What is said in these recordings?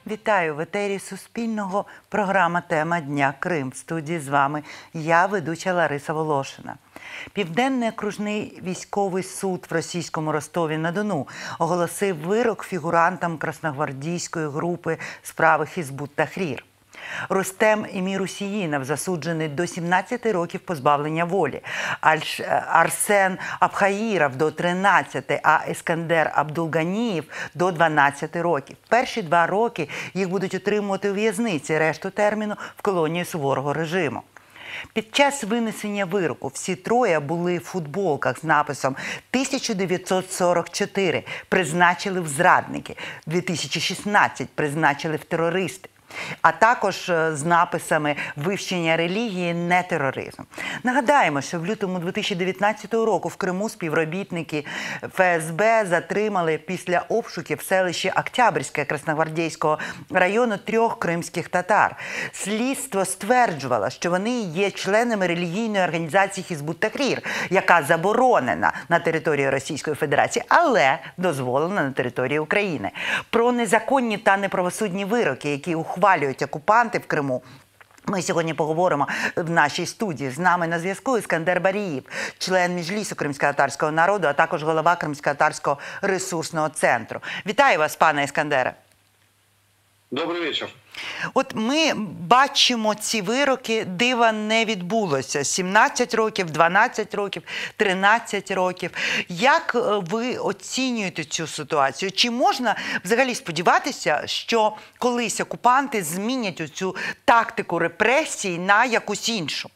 Вітаю в етері Суспільного. Програма «Тема дня. Крим». В студії з вами я, ведуча Лариса Волошина. Південний окружний військовий суд в російському Ростові-на-Дону оголосив вирок фігурантам красногвардійської групи справи Хізбут Тахрір. Рустем Емір-Усіїнов засуджений до 17 років позбавлення волі, Арсен Абхаїров до 13, а Ескандер Абдулганієв до 12 років. Перші 2 роки їх будуть утримувати у в'язниці, решту терміну – в колонії суворого режиму. Під час винесення вироку всі троє були в футболках з написом «1944» призначили в зрадники, 2016 призначили в терористи, а також з написами «Вивчення релігії – не тероризм». Нагадаємо, що в лютому 2019 року в Криму співробітники ФСБ затримали після обшуків в селищі Октябрьське Красногвардійського району 3 кримських татар. Слідство стверджувало, що вони є членами релігійної організації Хізбут Тахрір, яка заборонена на території Російської Федерації, але дозволена на території України. Про незаконні та неправосудні вироки, які ухвалюють окупанти в Криму, ми сьогодні поговоримо в нашій студії. З нами на зв'язку Ескандер Баріїв, член Меджлісу кримськотатарського народу, а також голова Кримськотатарського ресурсного центру. Вітаю вас, пане Ескандере. Добрий вечір. От ми бачимо ці вироки, дива не відбулося. 17 років, 12 років, 13 років. Як ви оцінюєте цю ситуацію? Чи можна взагалі сподіватися, що колись окупанти змінять цю тактику репресій на якусь іншу?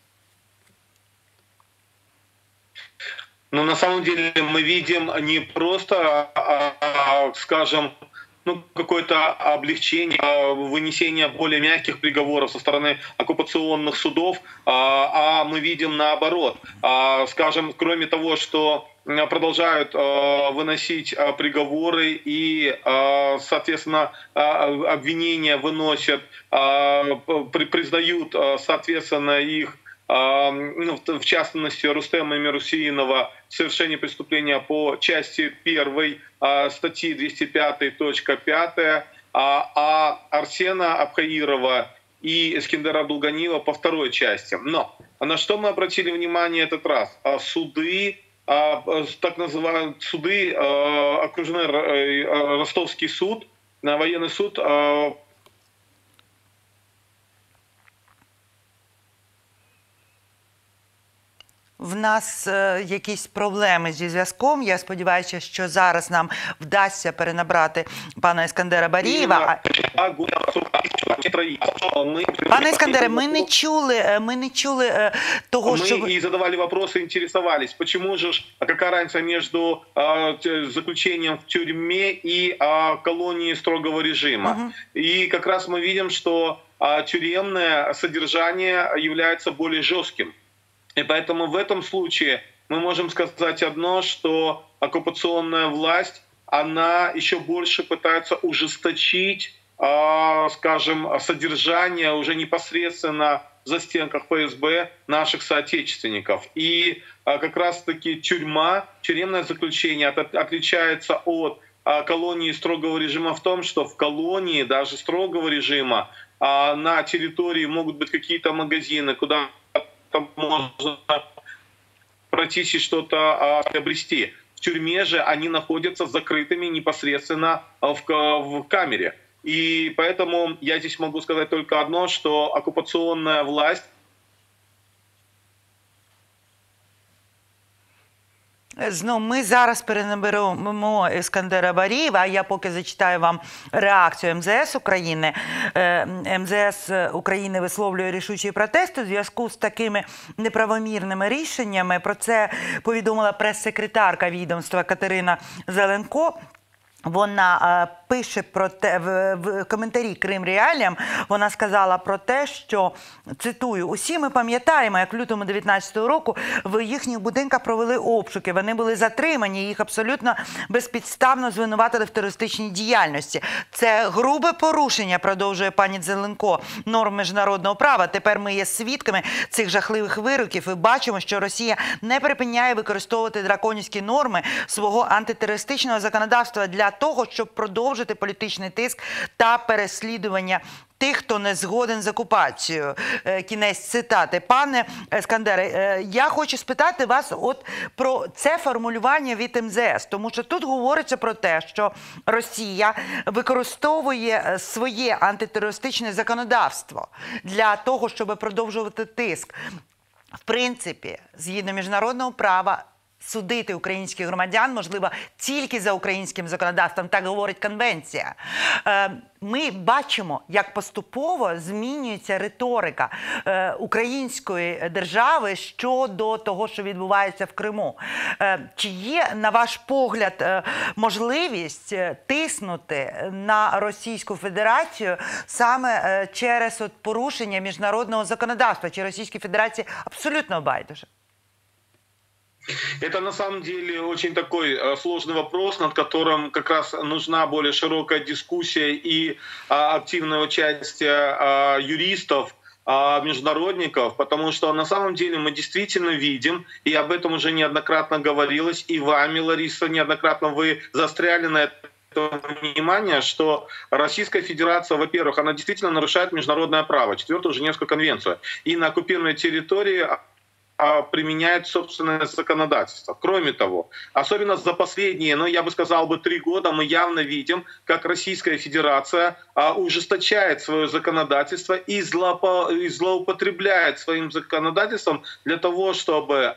Ну, на самом деле мы видим не просто, скажем, какое-то облегчение, вынесение более мягких приговоров со стороны оккупационных судов, а мы видим наоборот. Скажем, кроме того, что продолжают выносить приговоры и, соответственно, обвинения выносят, признают, соответственно, их, в частности, Рустема Эмир-Усіїнова в совершении преступления по части 1 статьи 205.5, а Арсена Абхаирова и Ескендера Абдулганиева по 2 части. Но на что мы обратили внимание этот раз? Суды, так называемые суды, окружной Ростовский суд, военный суд, В нас якісь проблеми зі зв'язком. Я сподіваюся, що зараз нам вдасться перенабрати пана Ескандера Барієва. Пане Ескандере, ми не чули того, що... Мы и задавали вопросы, интересовались, почему же, какая разница между заключением в тюрьме и колонией строгого режима. И как раз мы видим, что тюремное содержание является более жестким. И поэтому в этом случае мы можем сказать одно, что оккупационная власть, она еще больше пытается ужесточить, скажем, содержание уже непосредственно в застенках ФСБ наших соотечественников. И как раз-таки тюремное заключение отличается от колонии строгого режима в том, что в колонии даже строгого режима на территории могут быть какие-то магазины, куда там можно пройтись и что-то приобрести. В тюрьме же они находятся закрытыми непосредственно в камере. И поэтому я здесь могу сказать только одно, что оккупационная власть... Ми зараз перенаберемо Ескандера Барієва, а я поки зачитаю вам реакцію МЗС України. МЗС України висловлює рішучий протест у зв'язку з такими неправомірними рішеннями. Про це повідомила прес-секретарка відомства Катерина Зеленко. Вона пише про те, в коментарі Крим Реаліям, вона сказала про те, що, цитую, «Усі ми пам'ятаємо, як в лютому 2019 року в їхніх будинках провели обшуки. Вони були затримані, їх абсолютно безпідставно звинуватили в терористичній діяльності. Це грубе порушення», продовжує пані Зеленко, «норм міжнародного права. Тепер ми є свідками цих жахливих вироків і бачимо, що Росія не припиняє використовувати драконівські норми свого антитерористичного законодавства для для того, щоб продовжити політичний тиск та переслідування тих, хто не згоден з окупацією. Кінець цитати. Пане Ескандере, я хочу спитати вас от про це формулювання від МЗС, тому що тут говориться про те, що Росія використовує своє антитерористичне законодавство для того, щоб продовжувати тиск. В принципі, згідно міжнародного права, судити українських громадян можливо тільки за українським законодавством, так говорить конвенція. Ми бачимо, як поступово змінюється риторика української держави щодо того, що відбувається в Криму. Чи є, на ваш погляд, можливість тиснути на Російську Федерацію саме через порушення міжнародного законодавства? Чи Російській Федерації абсолютно байдуже? Это на самом деле очень такой сложный вопрос, над которым как раз нужна более широкая дискуссия и активное участие юристов, международников, потому что на самом деле мы действительно видим, и об этом уже неоднократно говорилось, и вами, Лариса, неоднократно вы застряли на это внимание, что Российская Федерация, во-первых, она действительно нарушает международное право, 4-ю Женевскую конвенцию, и на оккупированной территории применяет собственное законодательство. Кроме того, особенно за последние, я бы сказал, 3 года мы явно видим, как Российская Федерация ужесточает свое законодательство и злоупотребляет своим законодательством для того, чтобы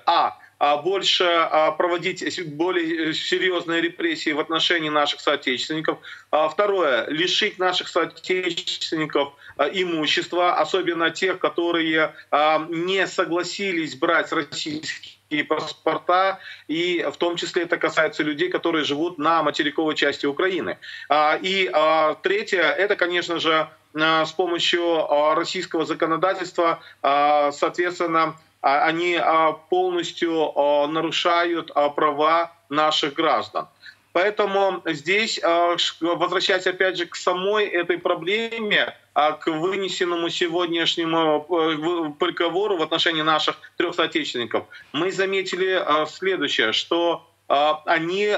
больше проводить более серьезные репрессии в отношении наших соотечественников. Второе, лишить наших соотечественников имущества, особенно тех, которые не согласились брать российские паспорта, и в том числе это касается людей, которые живут на материковой части Украины. И третье, это, конечно же, с помощью российского законодательства, соответственно, они полностью нарушают права наших граждан. Поэтому здесь, возвращаясь опять же к самой этой проблеме, к вынесенному сегодняшнему приговору в отношении наших 3 соотечественников, мы заметили следующее, что они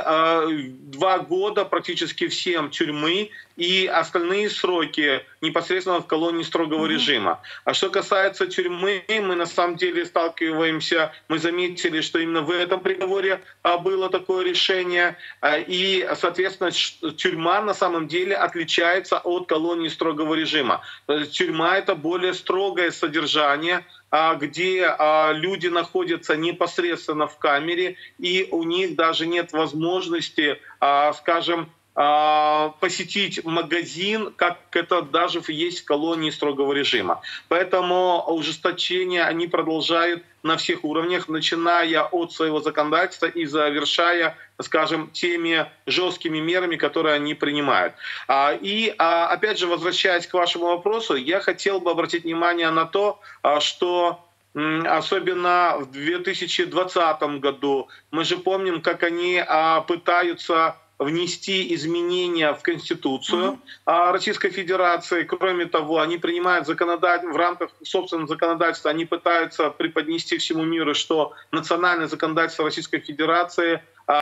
2 года практически всем тюрьмы и остальные сроки непосредственно в колонии строгого режима. А что касается тюрьмы, мы на самом деле сталкиваемся, мы заметили, что именно в этом приговоре было такое решение, и, соответственно, тюрьма на самом деле отличается от колонии строгого режима. Тюрьма — это более строгое содержание, где люди находятся непосредственно в камере, и у них даже нет возможности, скажем, посетить магазин, как это даже есть в колонии строгого режима. Поэтому ужесточения они продолжают на всех уровнях, начиная от своего законодательства и завершая, скажем, теми жесткими мерами, которые они принимают. И опять же, возвращаясь к вашему вопросу, я хотел бы обратить внимание на то, что особенно в 2020 году мы же помним, как они пытаются внести изменения в Конституцию Российской Федерации. Кроме того, они принимают в рамках собственного законодательства, они пытаются преподнести всему миру, что национальное законодательство Российской Федерации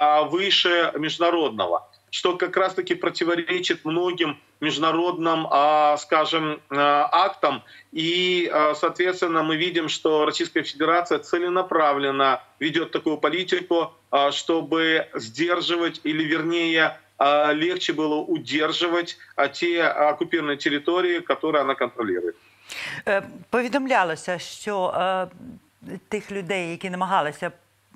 выше международного, что как раз-таки противоречит многим международным, скажем, актам. И, соответственно, мы видим, что Российская Федерация целенаправленно ведет такую политику, чтобы сдерживать, или вернее, легче было удерживать те оккупированные территории, которые она контролирует. Повідомлялося, що тих людей, які намагалися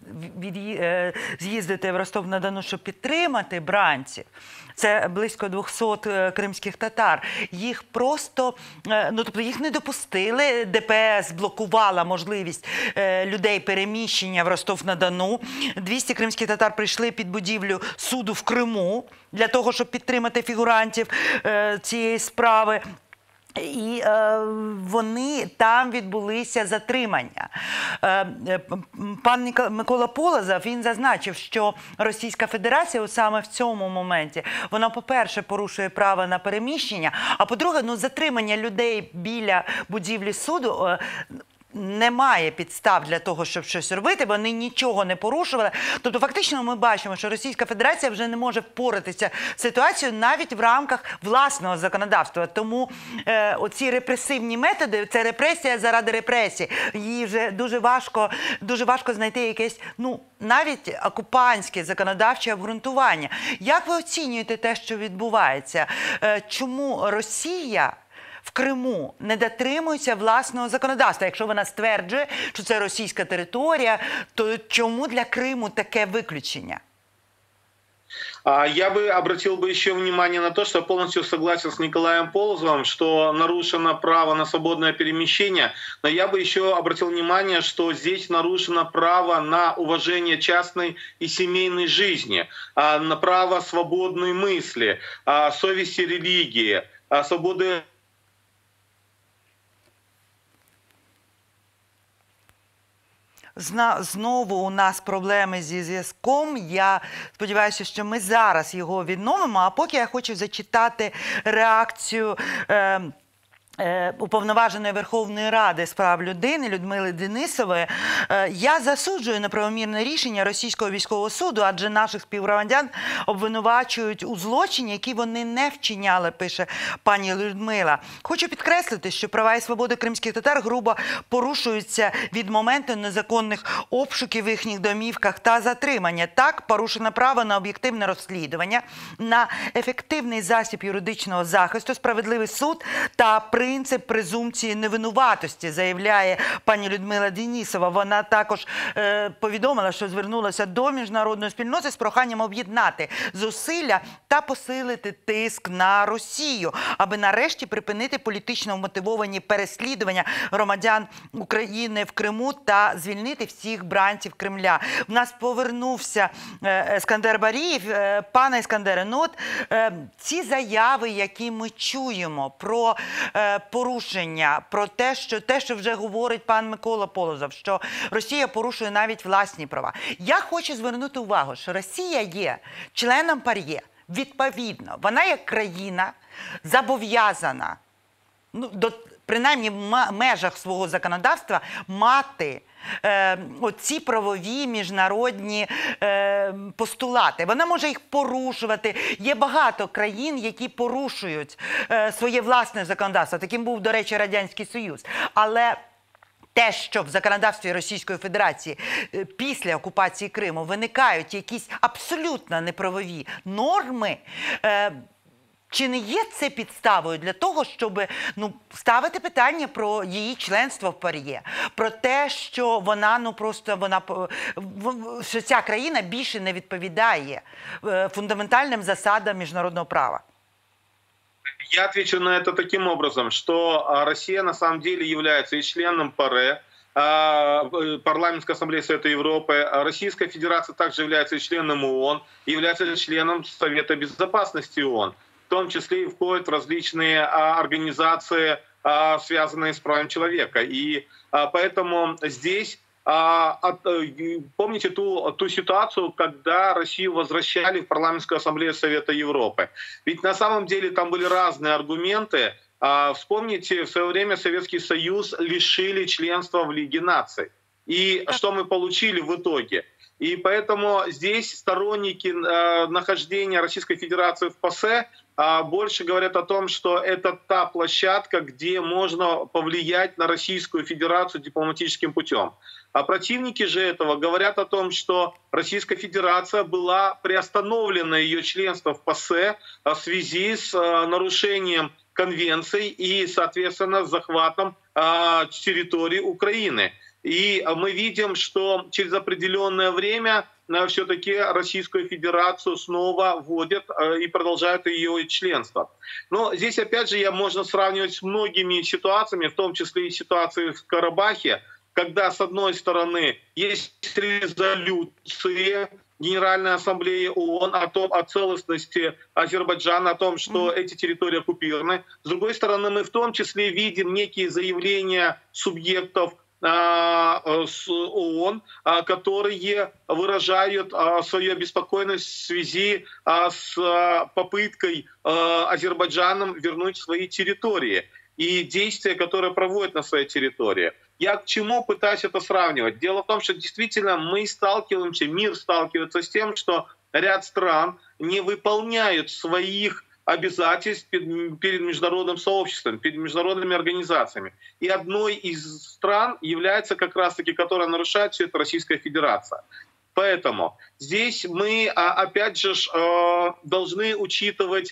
з'їздити в Ростов-на-Дону, щоб підтримати бранців, це близько 200 кримських татар. Їх просто, тобто їх не допустили, ДПС блокувала можливість людей переміщення в Ростов-на-Дону. 200 кримських татар прийшли під будівлю суду в Криму для того, щоб підтримати фігурантів цієї справи. І там відбулися затримання. Пан Микола Полозов, він зазначив, що Російська Федерація саме в цьому моменті, вона, по-перше, порушує право на переміщення, а по-друге, затримання людей біля будівлі суду немає підстав для того, щоб щось робити, вони нічого не порушували. Тобто фактично ми бачимо, що Російська Федерація вже не може впоратися з ситуацією навіть в рамках власного законодавства. Тому оці репресивні методи – це репресія заради репресії. Її вже дуже важко знайти якесь, навіть окупантське законодавче обґрунтування. Як ви оцінюєте те, що відбувається? Чому Росія в Криму не дотримується власного законодавства? Якщо вона стверджує, що це російська територія, то чому для Криму таке виключення? Я бы обратил еще внимание на то, что я полностью согласен с Николаем Полозовым, что нарушено право на свободное перемещение, но я бы еще обратил внимание, что здесь нарушено право на уважение частной и семейной жизни, на право свободной мысли, совести религии, свободы. Знову у нас проблеми зі зв'язком. Я сподіваюся, що ми зараз його відновимо. А поки я хочу зачитати реакцію Уповноваженої Верховної Ради з прав людини Людмили Денисової. Я засуджую неправомірне рішення російського військового суду, адже наших співгромадян обвинувачують у злочині, які вони не вчиняли, пише пані Людмила. Хочу підкреслити, що права і свободи кримських татар грубо порушуються від моменту незаконних обшуків в їхніх домівках та затримання. Так, порушено право на об'єктивне розслідування, на ефективний засіб юридичного захисту, справедливий суд та принцип презумпції невинуватості, заявляє пані Людмила Денисова. Вона також повідомила, що звернулася до міжнародної спільноти з проханням об'єднати зусилля та посилити тиск на Росію, аби нарешті припинити політично вмотивовані переслідування громадян України в Криму та звільнити всіх бранців Кремля. В нас повернувся Ескандер Барієв. Пане Ескандере, ці заяви, які ми чуємо про порушення, про те, що вже говорить пан Микола Полозов, що Росія порушує навіть власні права. Я хочу звернути увагу, що Росія є членом ПАРЄ. Відповідно, вона як країна зобов'язана, принаймні в межах свого законодавства, мати оці правові міжнародні постулати. Вона може їх порушувати. Є багато країн, які порушують своє власне законодавство. Таким був, до речі, Радянський Союз. Але те, що в законодавстві Російської Федерації після окупації Криму виникають якісь абсолютно неправові норми, чи не є це підставою для того, щоб ставити питання про її членство в ПАРЄ? Про те, що що ця країна більше не відповідає фундаментальним засадам міжнародного права? Я отвечу на это таким образом, что Россия на самом деле является и членом ПАРЕ, Парламентской ассамблеи Совета Европы. Российская Федерация также является и членом ООН, является членом Совета Безопасности ООН. В том числе и входит в различные организации, связанные с правами человека. И поэтому здесь, помните ту ситуацию, когда Россию возвращали в Парламентскую ассамблею Совета Европы? Ведь на самом деле там были разные аргументы. Вспомните, в свое время Советский Союз лишили членства в Лиге наций. И что мы получили в итоге? И поэтому здесь сторонники нахождения Российской Федерации в ПАСЕ больше говорят о том, что это та площадка, где можно повлиять на Российскую Федерацию дипломатическим путем. А противники же этого говорят о том, что Российская Федерация была приостановлена, ее членство в ПАСЕ в связи с нарушением конвенций и, соответственно, с захватом территории Украины. И мы видим, что через определенное время все-таки Российскую Федерацию снова вводят и продолжают ее членство. Но здесь, опять же, можно сравнивать с многими ситуациями, в том числе и ситуацией в Карабахе, когда, с одной стороны, есть резолюции Генеральной Ассамблеи ООН о целостности Азербайджана, о том, что эти территории оккупированы. С другой стороны, мы в том числе видим некие заявления субъектов с ООН, которые выражают свою обеспокоенность в связи с попыткой Азербайджаном вернуть свои территории и действия, которые проводят на своей территории. Я к чему пытаюсь это сравнивать? Дело в том, что действительно мы сталкиваемся, мир сталкивается с тем, что ряд стран не выполняют своих обязательств перед международным сообществом, перед международными организациями. И одной из стран является как раз-таки, которая нарушает все это, Российская Федерация. Поэтому здесь мы, опять же, должны учитывать.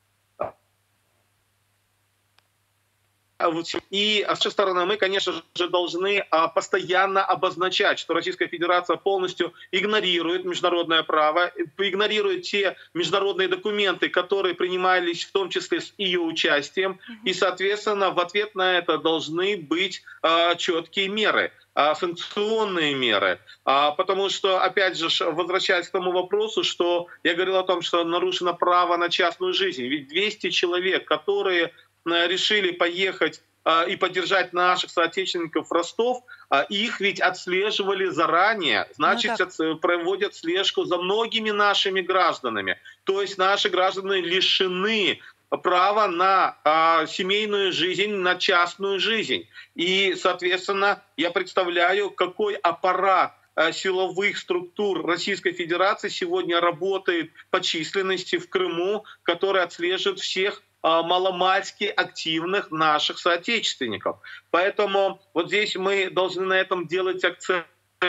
И с нашей стороны мы, конечно же, должны постоянно обозначать, что Российская Федерация полностью игнорирует международное право, игнорирует те международные документы, которые принимались в том числе с ее участием. И, соответственно, в ответ на это должны быть четкие меры, санкционные меры. Потому что, опять же, возвращаясь к тому вопросу, что я говорил о том, что нарушено право на частную жизнь. Ведь 200 человек, которые решили поехать и поддержать наших соотечественников в Ростов, их ведь отслеживали заранее, значит, проводят слежку за многими нашими гражданами. То есть наши граждане лишены права на семейную жизнь, на частную жизнь. И, соответственно, я представляю, какой аппарат силовых структур Российской Федерации сегодня работает по численности в Крыму, который отслеживает всех маломальски активных наших соотечественников. Поэтому вот здесь мы должны на этом делать акцент.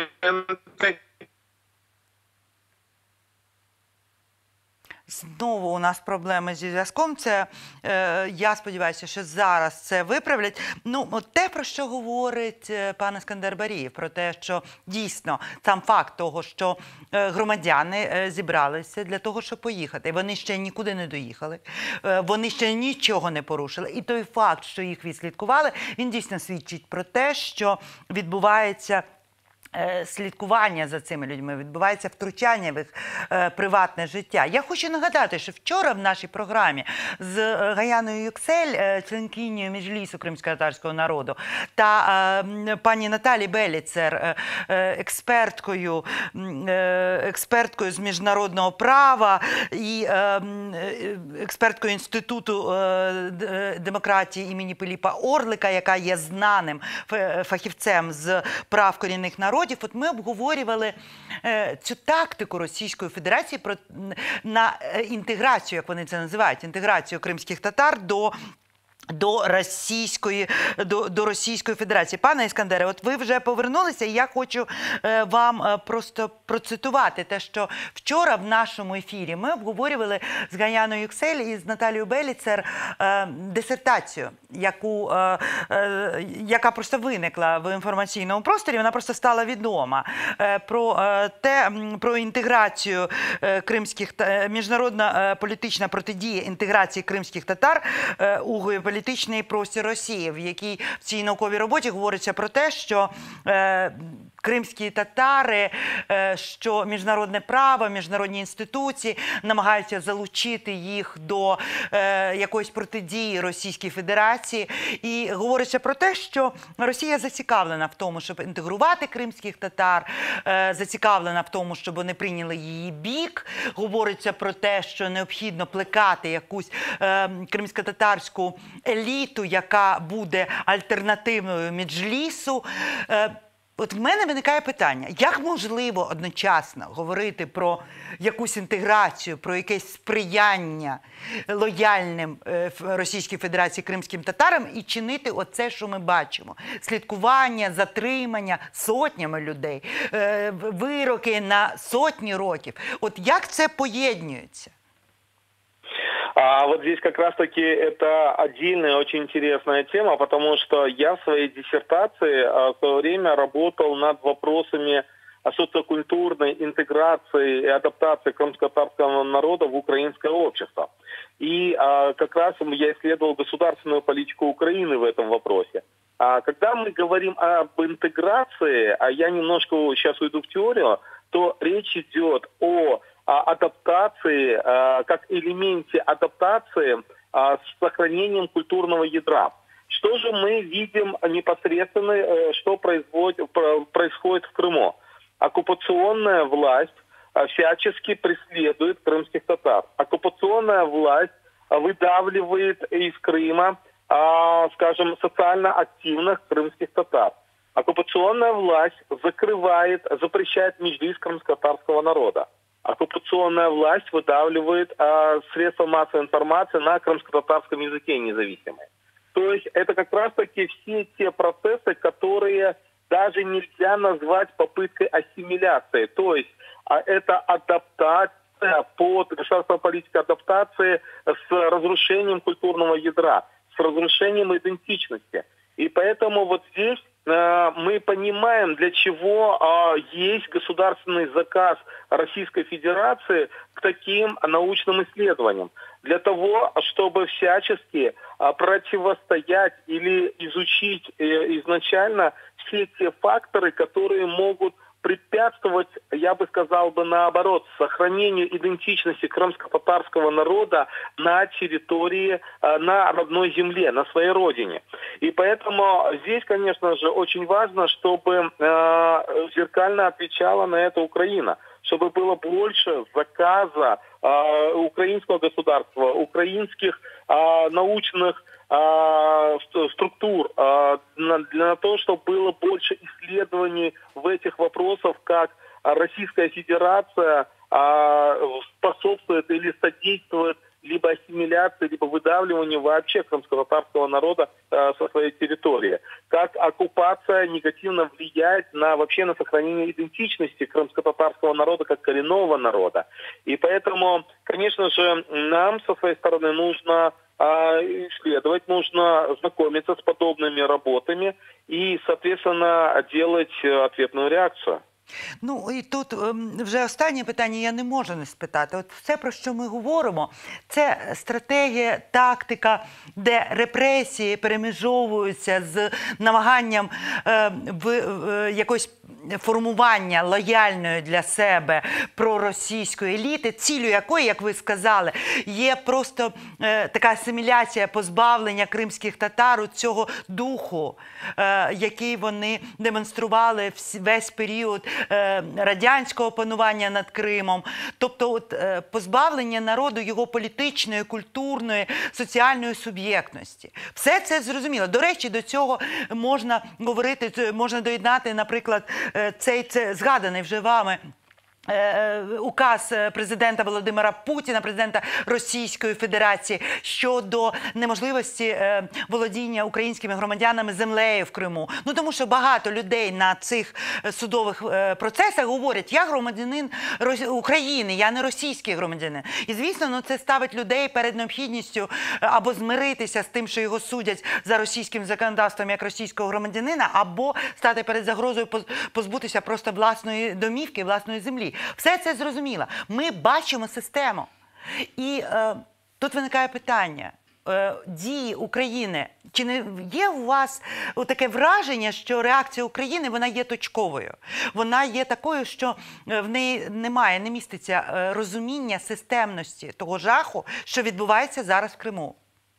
Знову у нас проблеми зі зв'язком. Це, я сподіваюся, що зараз це виправлять. Ну, от те, про що говорить пан Іскандер Барієв, про те, що дійсно сам факт того, що громадяни зібралися для того, щоб поїхати. Вони ще нікуди не доїхали, вони ще нічого не порушили. І той факт, що їх відслідкували, він дійсно свідчить про те, що відбувається слідкування за цими людьми, відбувається втручання в їх приватне життя. Я хочу нагадати, що вчора в нашій програмі з Гаяною Юксель, членкинею Меджлісу кримськотатарського народу, та пані Наталі Беліцер, експерткою з міжнародного права і експерткою Інституту демократії імені Пилипа Орлика, яка є знаним фахівцем з прав корінних народів. От ми обговорювали цю тактику Російської Федерації на інтеграцію, як вони це називають, інтеграцію кримських татар до Російської Федерації. Пане Іскандере, от ви вже повернулися, і я хочу вам просто процитувати те, що вчора в нашому ефірі ми обговорювали з Гаяною Юксель і з Наталією Беліцер дисертацію, яка просто виникла в інформаційному просторі, вона просто стала відома, про інтеграцію кримських, міжнародна політична протидія інтеграції кримських татар у геополітичний простір Росії, в якій в цій науковій роботі говориться про те, що кримські татари, що міжнародне право, міжнародні інституції намагаються залучити їх до якоїсь протидії Російській Федерації. І говориться про те, що Росія зацікавлена в тому, щоб інтегрувати кримських татар, зацікавлена в тому, щоб вони прийняли її бік. Говориться про те, що необхідно плекати якусь кримськотатарську еліту, яка буде альтернативною Меджлісу. От в мене виникає питання, як можливо одночасно говорити про якусь інтеграцію, про якесь сприяння лояльним Російській Федерації кримським татарам і чинити оце, що ми бачимо? Слідкування, затримання сотнями людей, вироки на сотні років. От як це поєднується? Вот здесь как раз-таки это отдельная, очень интересная тема, потому что я в своей диссертации в свое время работал над вопросами социокультурной интеграции и адаптации крымско-татарского народа в украинское общество. И как раз я исследовал государственную политику Украины в этом вопросе. Когда мы говорим об интеграции, а я немножко сейчас уйду в теорию, то речь идет о адаптации, как элементе адаптации с сохранением культурного ядра. Что же мы видим непосредственно, что происходит в Крыму? Оккупационная власть всячески преследует крымских татар. Оккупационная власть выдавливает из Крыма, скажем, социально активных крымских татар. Оккупационная власть закрывает, запрещает меджлис крымско-татарского народа. Оккупационная власть выдавливает средства массовой информации на крымско-татарском языке независимые. То есть это как раз-таки все те процессы, которые даже нельзя назвать попыткой ассимиляции. То есть это адаптация под государственная политика адаптации с разрушением культурного ядра, с разрушением идентичности. И поэтому вот здесь мы понимаем, для чего есть государственный заказ Российской Федерации к таким научным исследованиям. Для того, чтобы всячески противостоять или изучить изначально все те факторы, которые могут препятствовать, я бы сказал бы наоборот, сохранению идентичности крымско-татарского народа на территории, на родной земле, на своей родине. И поэтому здесь, конечно же, очень важно, чтобы зеркально отвечала на это Украина, чтобы было больше заказа украинского государства, украинских научных структур для того, чтобы было больше исследований в этих вопросах, как Российская Федерация способствует или содействует либо ассимиляции, либо выдавливанию вообще крымско-татарского народа со своей территории. Как оккупация негативно влияет вообще на сохранение идентичности крымско-татарского народа как коренного народа. И поэтому, конечно же, нам со своей стороны нужно исследовать, нужно знакомиться с подобными работами и, соответственно, делать ответную реакцію. Ну, і тут вже останнє питання я не можу не спитати. От все, про що ми говоримо, це стратегія, тактика, де репресії перемежовуються з намаганням якось формування лояльної для себе проросійської еліти, ціллю якої, як ви сказали, є просто така асиміляція, позбавлення кримських татар цього духу, який вони демонстрували весь період радянського панування над Кримом. Тобто от, позбавлення народу його політичної, культурної, соціальної суб'єктності. Все це зрозуміло. До речі, до цього можна говорити, можна доєднати, наприклад, цей згаданий вже вами указ президента Володимира Путіна, президента Російської Федерації, щодо неможливості володіння українськими громадянами землею в Криму. Ну, тому що багато людей на цих судових процесах говорять, я громадянин України, я не російський громадянин. І, звісно, це ставить людей перед необхідністю або змиритися з тим, що його судять за російським законодавством як російського громадянина, або стати перед загрозою позбутися просто власної домівки, власної землі. Все це зрозуміло. Ми бачимо систему. І тут виникає питання. Дії України. Чи не є у вас таке враження, що реакція України, вона є точковою? Вона є такою, що в неї немає, не міститься розуміння системності того жаху, що відбувається зараз в Криму?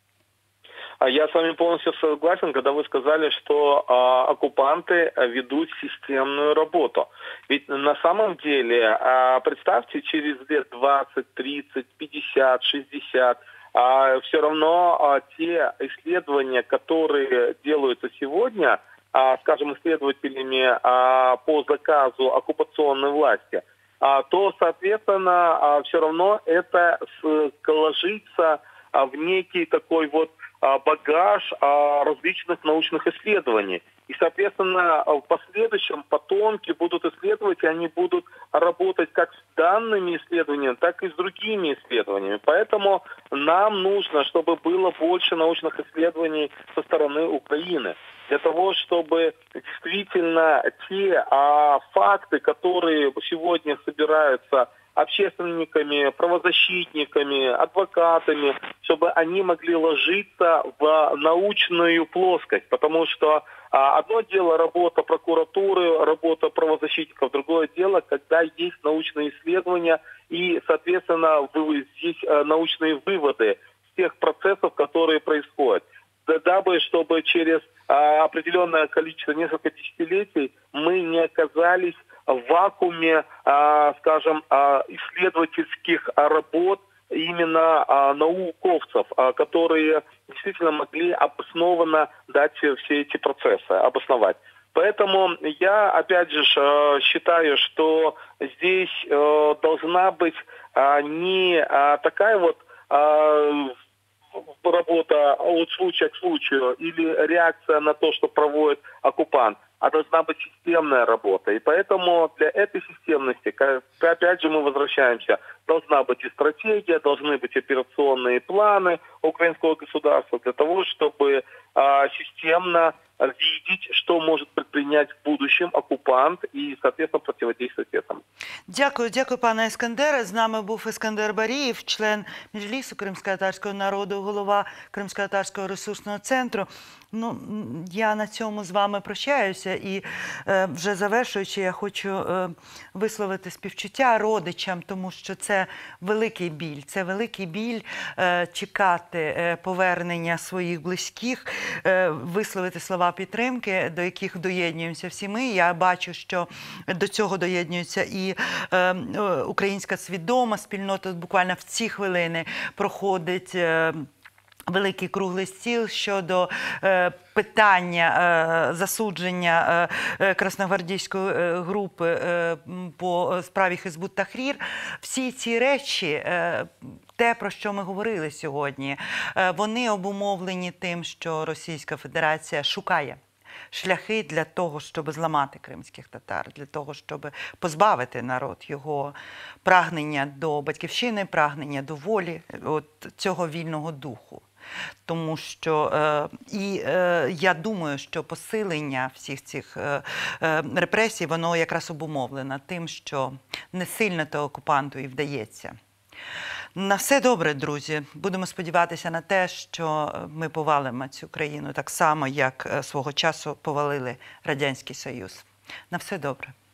Я с вами полностью согласен, когда вы сказали, что оккупанты ведут системную работу. Ведь на самом деле, представьте, через лет 20, 30, 50, 60, все равно те исследования, которые делаются сегодня, скажем, исследователями по заказу оккупационной власти, то, соответственно, все равно это ложится в некий такой вот багаж различных научных исследований. И, соответственно, в последующем потомки будут исследовать, и они будут работать как с данными исследованиями, так и с другими исследованиями. Поэтому нам нужно, чтобы было больше научных исследований со стороны Украины. Для того, чтобы действительно те факты, которые сегодня собираются общественниками, правозащитниками, адвокатами, чтобы они могли ложиться в научную плоскость. Потому что одно дело работа прокуратуры, работа правозащитников, другое дело, когда есть научные исследования и, соответственно, здесь научные выводы с тех процессов, которые происходят. Дабы, чтобы через определенное количество, несколько десятилетий, мы не оказались в вакууме, скажем, исследовательских работ именно науковцев, которые действительно могли обоснованно дать все эти процессы, обосновать. Поэтому я, опять же, считаю, что здесь должна быть не такая вот работа от случая к случаю или реакция на то, что проводит оккупант, а должна быть системная работа. И поэтому для этой системности, опять же мы возвращаемся, должна быть и стратегия, должны быть операционные планы украинского государства для того, чтобы системно видеть, что может предпринять в будущем оккупант і, соответственно, противодействовать этому. Дякую, пане Іскандере. З нами був Іскандер Барієв, член Меджлісу кримськотатарського народу, голова Кримськотатарського ресурсного центру. Ну, я на цьому з вами прощаюся і вже завершуючи, я хочу висловити співчуття родичам, тому що це великий біль. Це великий біль чекати повернення своїх близьких, висловити слова підтримки, до яких доєднуємося всі ми. Я бачу, що до цього доєднується і українська свідома спільнота. Буквально в ці хвилини проходить великий круглий стіл щодо питання засудження красногвардійської групи по справі Хизбут Тахрір. Всі ці речі, те, про що ми говорили сьогодні, вони обумовлені тим, що Російська Федерація шукає шляхи для того, щоб зламати кримських татар, для того, щоб позбавити народ його прагнення до батьківщини, прагнення до волі, от цього вільного духу. Тому що я думаю, що посилення всіх цих репресій, воно якраз обумовлено тим, що не сильно то окупанту і вдається. На все добре, друзі. Будемо сподіватися на те, що ми повалимо цю країну так само, як свого часу повалили Радянський Союз. На все добре.